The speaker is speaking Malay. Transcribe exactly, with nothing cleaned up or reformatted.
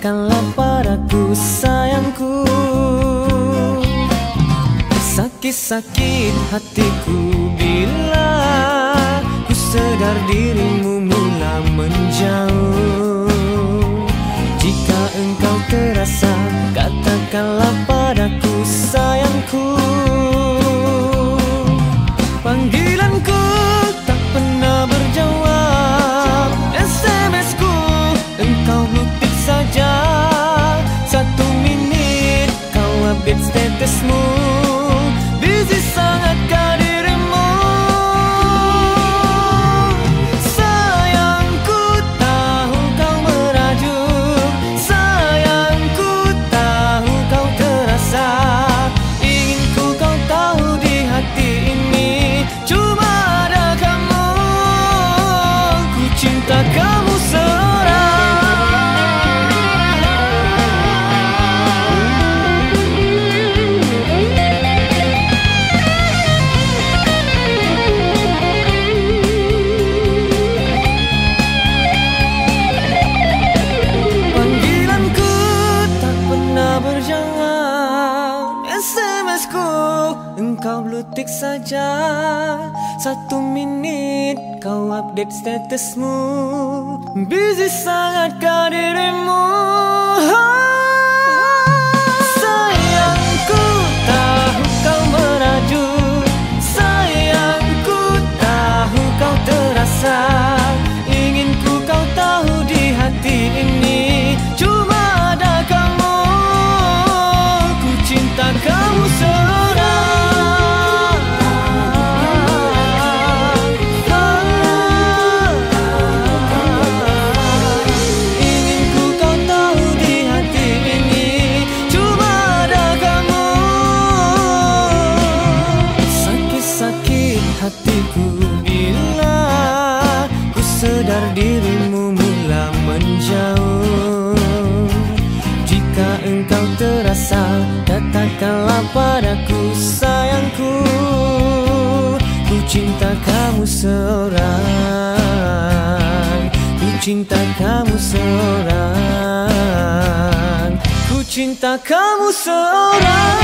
katakanlah padaku sayangku. Sakit-sakit hatiku bila ku sedar dirimu mula menjauh. Jika engkau terasa, katakanlah padaku sayangku. Panggilanku tak pernah berjawab, S M S-ku engkau bluktik saja. Satu minit kau update statusmu, busy sangatkah dirimu? Sayangku tahu kau merajuk, sayangku tahu kau terasa. Inginku kau tahu di hati ini cuma ada kamu. Ku cinta kamu seorang. Panggilanku tak pernah berjawab, S M S-ku engkau bluktik saja. Satu minit kau update statusmu, busy sangatkah dirimu? Sayangku tahu kau merajuk, sayangku tahu kau terasa. Inginku kau tahu di hati ini cuma ada kamu. Ku cinta kamu seorang. Inginku kau tahu di hati ini cuma ada kamu. Sakit-sakit hatiku bila ku sedar dirimu mula menjauh. Jika engkau terasa, katakanlah padaku sayangku. Ku cinta kamu seorang, ku cinta kamu seorang, ku cinta kamu seorang.